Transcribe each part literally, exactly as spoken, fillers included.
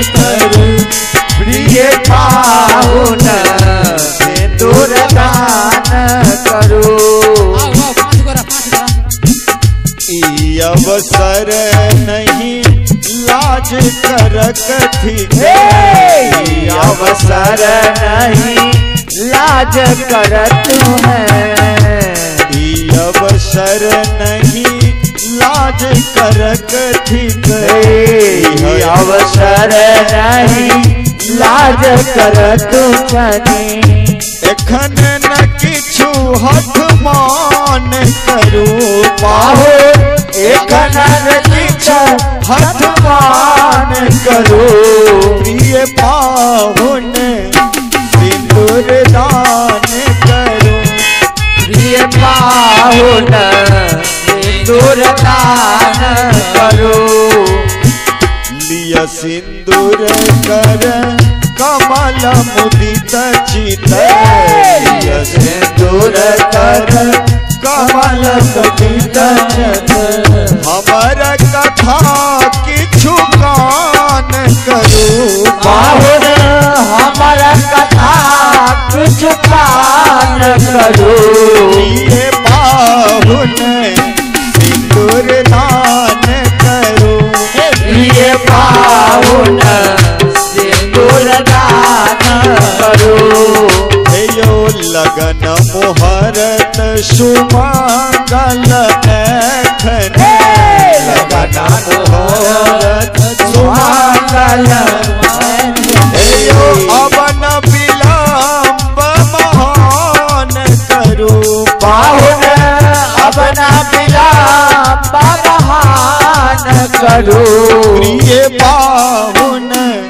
करूं प्रिय पाहुन सिंदूर दान करूं। ई अवसर नहीं लाज कर कथी ई अवसर नहीं लाज कर तुम्हें ई अवसर नहीं लाज कर कथी ई अवसर नहीं लाज कर तुम्हें। एखन न किछु हथ मान करूं पाहुन एखन न किछु हथ मान करूं प्रिय पाहुन सिंदूर दान करूं प्रिय पाहुन सिंदूर दान करूं। लिया सिंदूर कर कमल मुदित चित लिया सिंदूर कर कमल मुदित चित। हमर कथा किछु गान करूं पाहुन हमर कथा किछु गान करूं ये पाहुन सिंदूर दान करूं ये पाहुन सिंदूर दान करूं। यो लगन मुहूर्त सुमंगल एखन लगन मुहूर्त सुमंगल यो अवन विलंब महान करूं पाहुन अवन विलंब महान करूं प्रिय पाहुन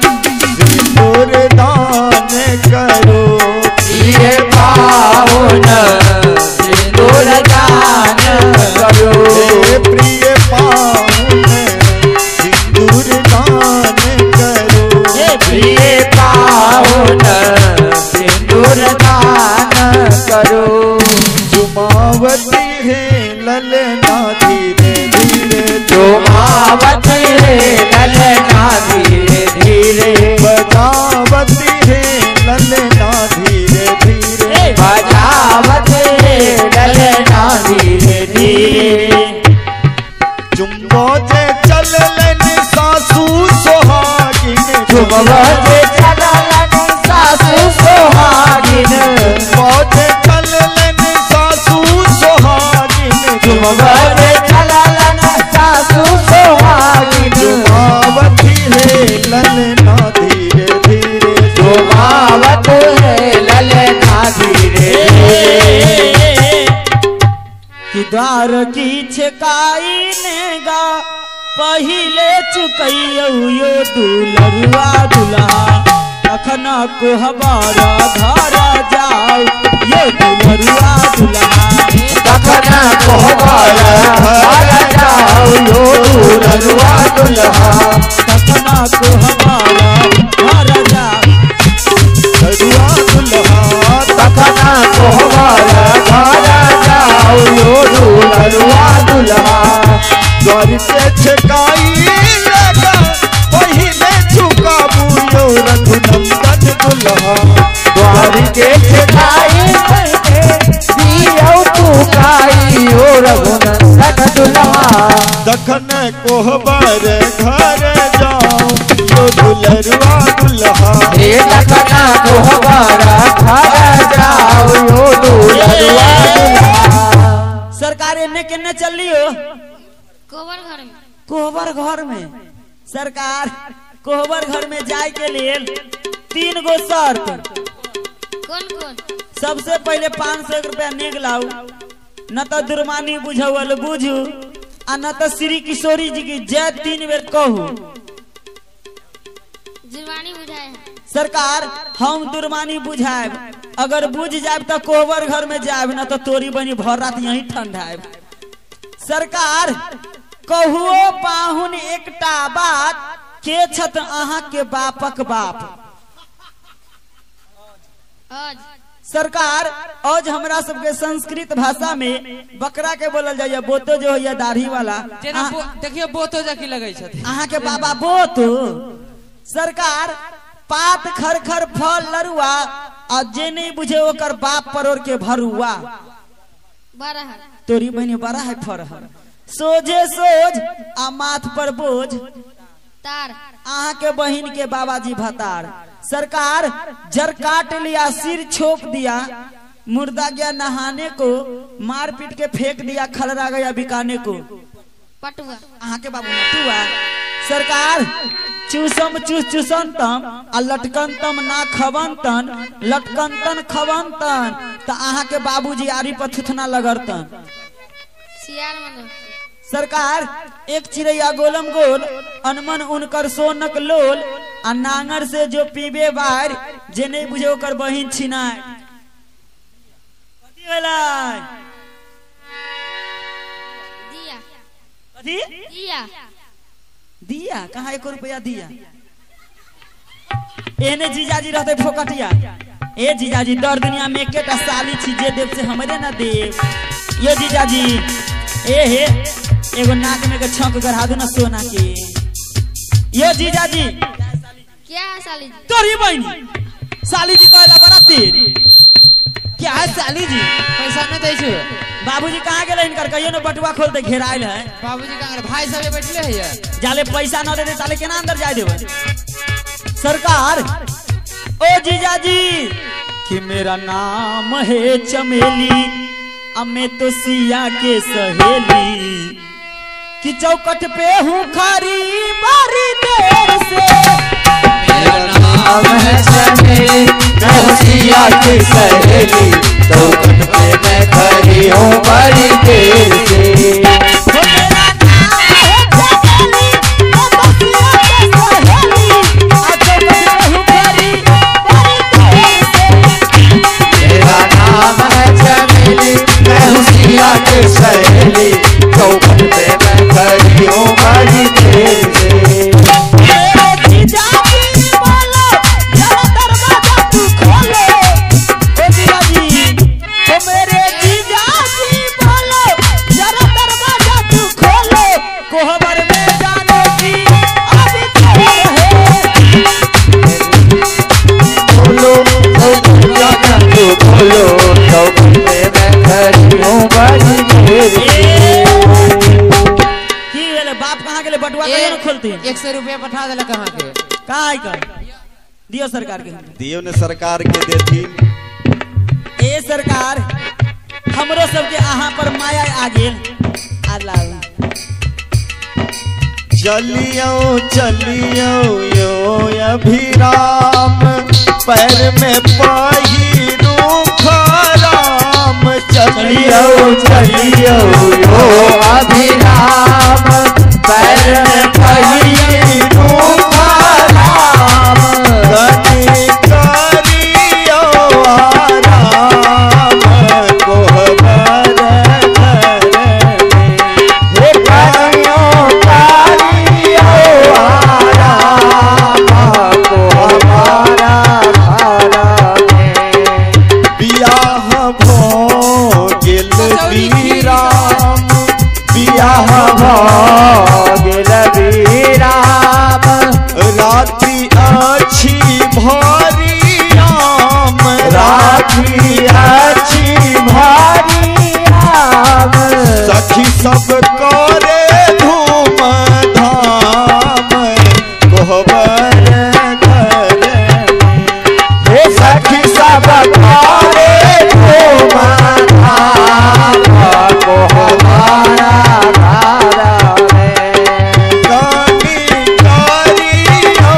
सिंदूर दान करूं प्रिय पाहुन सिंदूर दान करूं प्रिय पाहुन सिंदूर दान करूं प्रिय पाहुन सिंदूर दान करूं। जुमावती है ललना धीरे धीरे जुमावती है ललना धीरे धीरे बजावती है ललना धीरे धीरे बजावती है ललना धीरे धीरे। जुम्बो जे चललन सासू सोहागिन जुम्बो जे चललन सासू सोहागिन जुम्बो जे चललन सासू सोहागिन जुम्बो जे चललन सासू सोहागिन जुमावती है ललना धीरे धीरे जुमावती है ललना धीरे धीरे। कि द्वार की छकाई नेगा पहिले चुकैयो यो दुलरुआ दुल्हा अखन को हमारा घर जाओ यो दुलरुआ दुल्हा अखन को हमारा घर जाओ यो दुलरुआ दुल्हा अखन को हमारा घर जाओ दुलरुआ दुल्हा अखन को हमारा घर जाओ यो दुलरुआ दुल्हा। द्वार के छकाई लगा पहिले झुकाबू यो रघुनंदन दुल्हा द्वार के छकाई दियो झुकाई यो रघुनंदन दुल्हा। दखन कोहबर घर जाओ यो दुलरुआ दुल्हा हे दखन कोहबर घर जाओ यो दुलरुआ दुल्हा। सरकार इन्हें किन्ने चल लियो कोहबर घर में कोहबर घर में सरकार कोहबर घर में जाए के लिए तीन गो शर्त। कौन कौन? सबसे पहले पाँच सौ रुपया नेग लाऊ न तो दुर्मानी बुझावल बुझू आ न तो श्री किशोरी जी की जय तीन बेर कहू। जुर्मानी बुझाए सरकार हम दुर्मानी बुझाए अगर बुझ जाए तो कोहबर घर में जाए न तो तोरी बनी भर रात यही ठंडाए। सरकार कहुओ पाहुन एकटा बात के छत अहाँ के बापक बाप। आज सरकार आज हमरा सबके संस्कृत भाषा में बकरा के बोलल जाइए बोतो जो है दाढ़ी वाला देखिए बोतो जाकी लगे छथि अहाँ के बाबा बोतो सरकार पात खर खर फल लरुआ आ जे नहीं बुझे ओकर बाप परोर के भरुआ बड़ा है तोरी बहनी बड़ा है फरहर सोझे सोझ आ माथ पर बोझ तार आहा के बहन के बाबाजी भतार सरकार जर काट लिया सिर छोप दिया मुर्दा गया नहाने को मार पीट के फेंक दिया खलरा गया बिकाने को पटुआ आहा के बाबू नटुआ सरकार चूसम चूस चूसंतम आ लटकंतम ना खवंतन लटकंतन खवंतन त आहा के बाबूजी आरी पर थुथना लगरतन सियार मन सरकार एक चिड़ैया गोलम गोल अनमन उनकर सोनक लोल आ नांगर से जो पीबे बार जे नहीं बुझे ओकर बहिन छिनाय कथी भेलै दिया कथी दिया दिया कहाँ एको रुपया दिया एने जीजाजी रहते फोकटिया ए जीजाजी दर दुनिया में एकेटा साली छी जे देव से हमरे ना देव ये जीजाजी ए हे एगो नाक में के छक गढ़ा दो ना सोना के ये जीजाजी क्या है साली जी तोरी बहनी साली जी कहला बड़ा तेज क्या है साली जी पैसा न दै छै बाबूजी कहाँ गेले इनकर कहियो न बटुआ खोल दे घेराइल है बाबूजी कहाँ गेले भाई सब बैठले है ये जाले पैसा न दे दे साले केना अंदर जाय देबे सरकार ओ जीजाजी कि मेरा नाम है चमेली अब मैं तो सिया के सहेली कि चौकट पे हूँ खरी बारी देर से मेरा नाम है चमेली मैं सिया की सहेली चौखट पे मैं खड़ी हूँ बड़ी देर से हो मेरा नाम है चमेली मैं तो सिया के सहेली अब चौकट पे हूँ खरी बारी देर से मेरा नाम है चमेली मैं सिया की सहेली चौखट पे मैं खड़ी हूँ बड़ी देर से मेरे जीजाजी बोलो जरा दरवाजा तू खोलो ओ जीजाजी ओ मेरे जीजाजी बोलो जरा दरवाजा तू खोलो कोहबर में जाने की अभी देर है बोलो चौखट तू खोलो चौखट पे मैं खड़ी हूँ बड़ी देर से की वेले बाप कहाँ गेले बटुआ कहियो न खोलती एक सौ रुपया पठा देला कहाँ के कहाँ आई कर दियो सरकार के दियो ने सरकार के देथिन ए सरकार हमरो सबके अहाँ पर माया आ गेल अल्लाह चलियो चलियो यो अभिराम पैर में पहिरू खराम चलियो चलियो यो अभिराम पैर में पहिरू खराम गति करियो आराम कोहबर घर में हे करियो करियो आराम को हमारा घर में बियाह भो गेल बीराम बियाह भ गेल बीराम राति अछि भरी राम राखी अछि भारियाम सखी सब करे धूम धाम कोहबर घर में हे सखी सब करे धूम धाम को हमारा घर में गानी करियो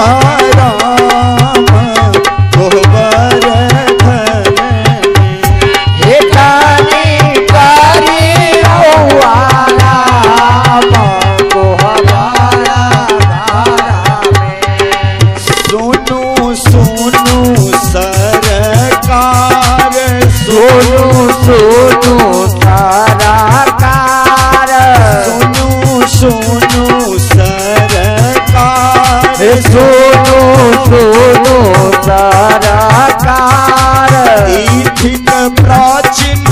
आराम कोहबर घर में हे कानी करियो आराम को हमारा घर में सुनु सुनु सरकार सोनू सोनू सारा कार सुनु सुनु सरकार हे सोनू सोनू सारा कार ई थिक प्राचीन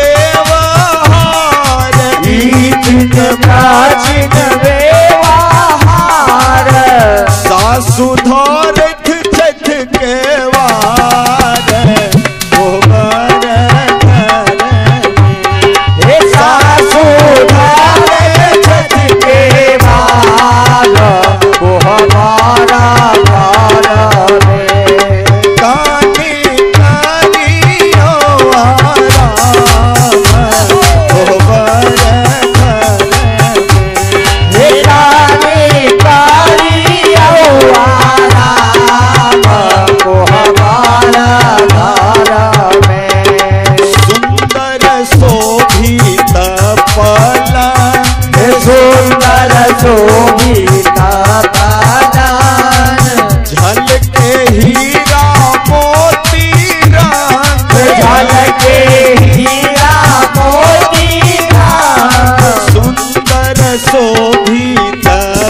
व्यवहार ई दिन प्राचीन व्यवहार सासु उधारे छठ के माल को हमारा घर में कानी करियो आराम कोहबर घर में रानी करियो आराम को हमारा घर में सुंदर शोभित पलंग सुंदर शोभित पलंग झलके हीरा मोती रंग झलके हीरा मोती रंग सुंदर शोभित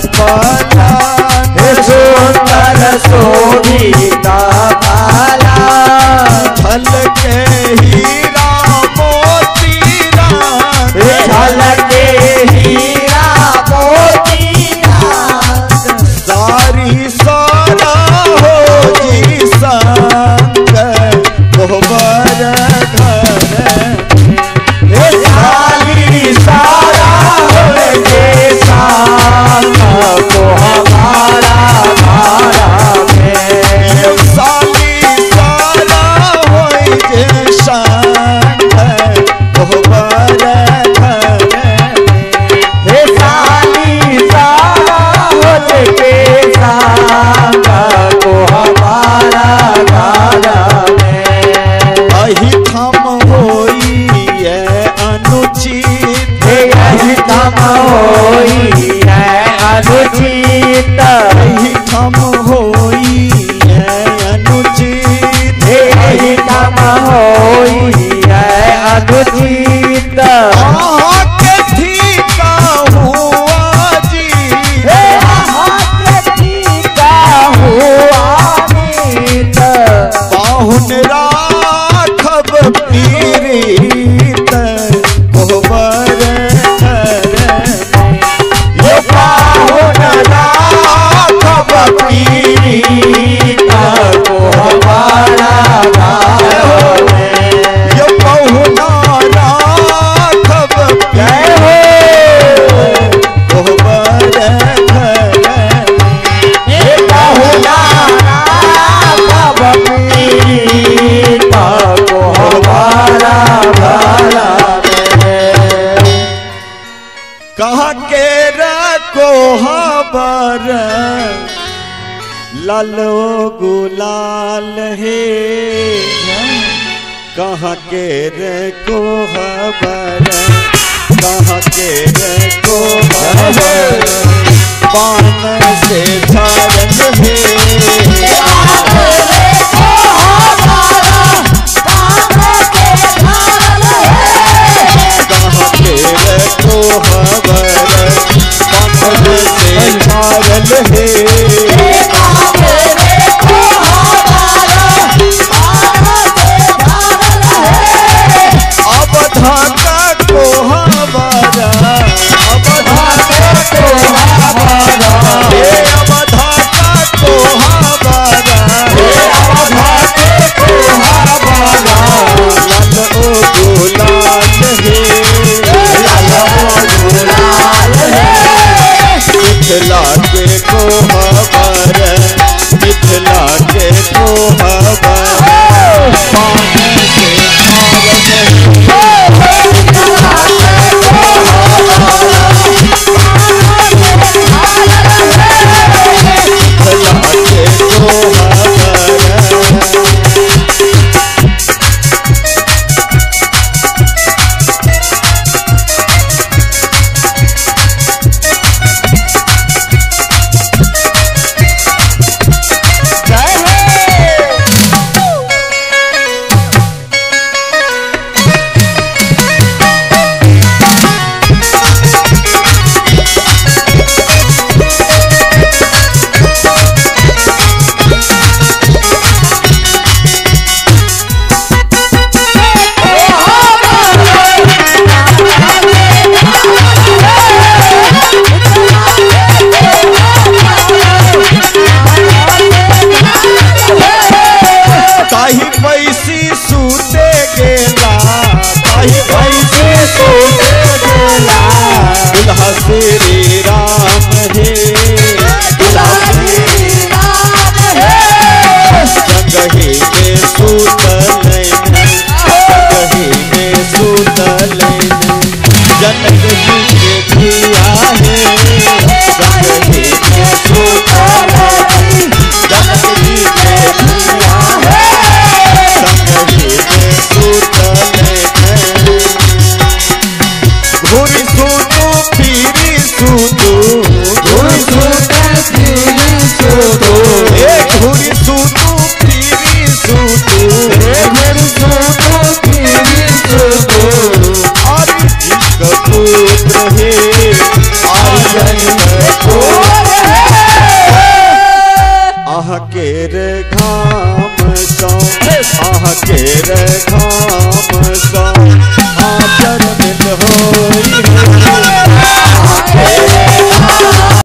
पलंग सुंदर शोभित पलंग झलके हीरा मोती रंग झलके हीरा मोती रंग सारी सारा हो जी संग कोहबर घर में सारी सारा हो जी संग कोहबरा घर में साली सारा हो जी संग कोहबर घर में साली सारा हो के संग कोहबरा घर में अहि थम होई है अनुचित अहि थम होई है अनुचित अहि थम होई है अनुचित अहि थम होई है अनुचित आहा के ठीका हुआ जी आहा के ठीका हुआ नीत बाहुन राखब पीरीत कोहबर घर में ये बाहुन राखब पीरीत कोहबरा घर में ये बहुना राखब जय हो कोहबर घर में ये बहुना राखब पीरीत कोहबरा घर में कहा के रखो हबर लालो गुलाल है कहाँ के रखो हबर कहाँ के रखो हबर पान से झरन है कहाँ के रखो हबर पान से झरन है अब धाका को हमारा आह के रे घाम सो आह के रे